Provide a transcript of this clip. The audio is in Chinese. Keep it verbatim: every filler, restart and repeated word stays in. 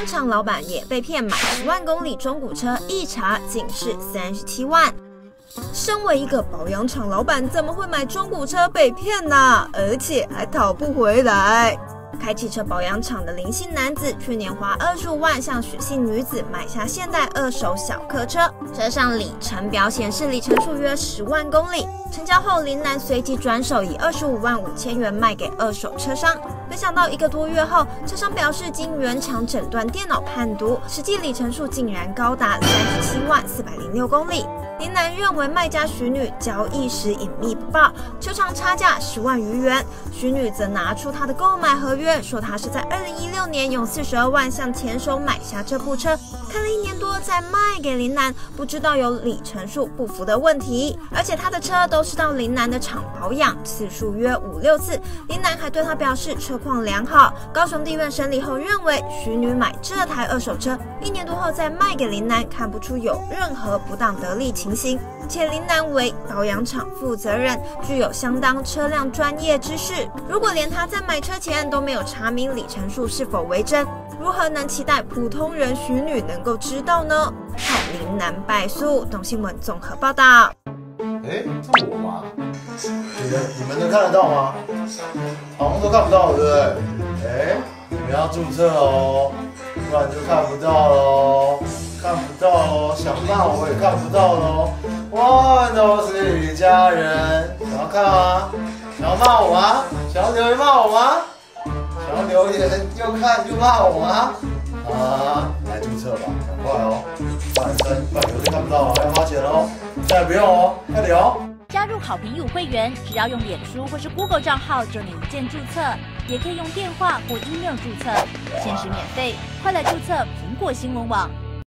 养厂老板也被骗买十万公里中古车，一查竟是三十七万。身为一个保养厂老板，怎么会买中古车被骗呢？而且还讨不回来。开汽车保养厂的林姓男子去年花二十五万向许姓女子买下现代二手小客车，车上里程表显示里程数约十万公里。成交后，林男随即转手以二十五万五千元卖给二手车商。没想到一个多月后，车商表示经原厂诊断电脑判读，实际里程数竟然高达三十七万四百零六公里。林男认为卖家许女交易时隐秘不报，求偿差价十万余元。许女则拿出她的购买合约，说她是在二零一六年用四十二万向前手买下这部车，开了一年多再卖给林男，不知道有里程数不符的问题。而且他的车都是到林男的厂保养，次数约五六次。林男还对他表示车况良好。高雄地院审理后认为，许女买这台二手车一年多后再卖给林男，看不出有任何不当得利情形，且林男为保养厂负责人，具有相当车辆专业知识。如果连他在买车前都没有查明里程数是否为真，如何能期待普通人许女能够知道呢？看林男败诉。东新闻综合报道。 哎，这我吗？你们你们能看得到吗？好像都看不到，对不对？哎，你们要注册哦，不然就看不到喽。看不到喽，想骂我也看不到喽。我们都是一家人，想要看吗？想要骂我吗？想要留言骂我吗？想要留言又看又骂我吗？啊，来注册吧，赶快哦！不然真不然有些看不到哦，要花钱哦。现在不用哦，快点哦！ 加入好评友会员，只要用脸书或是 Google 账号就能一键注册，也可以用电话或 email 注册，限时免费，快来注册苹果新闻网。